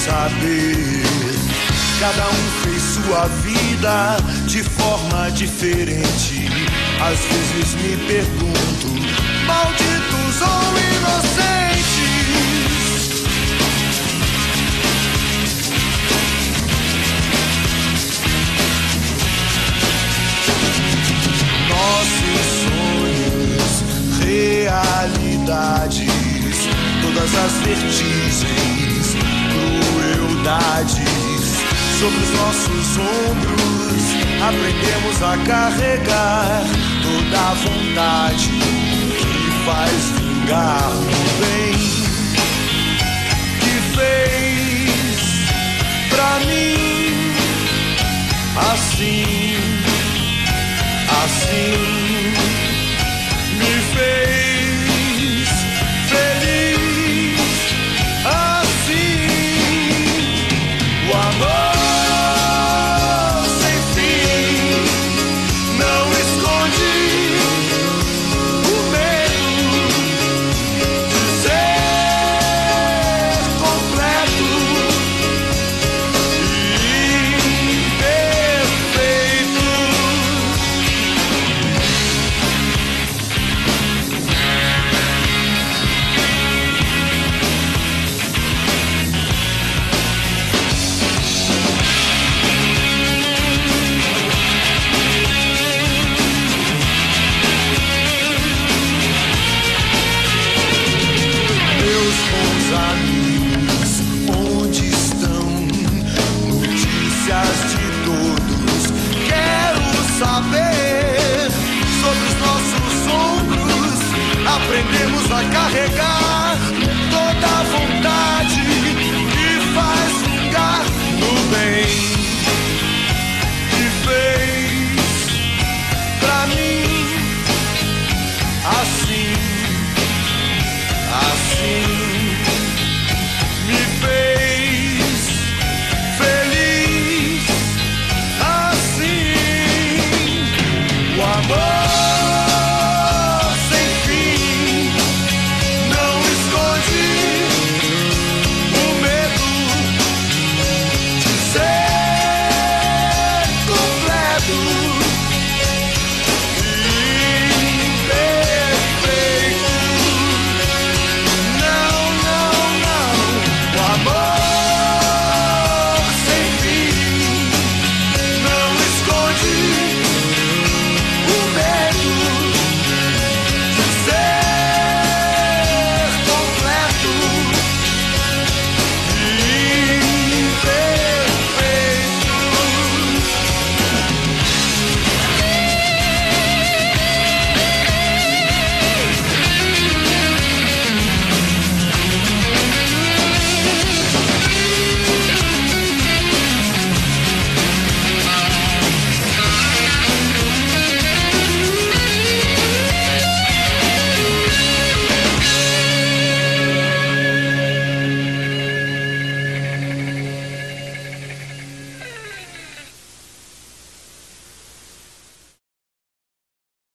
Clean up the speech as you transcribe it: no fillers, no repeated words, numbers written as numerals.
saber. Cada um fez sua vida de forma diferente. Às vezes me pergunto, malditos ou inocentes? Nossos sonhos, realidades, todas as vertigens, crueldades, sobre os nossos ombros aprendemos a carregar toda a vontade que faz vingar o bem que fez pra mim assim, assim me fez.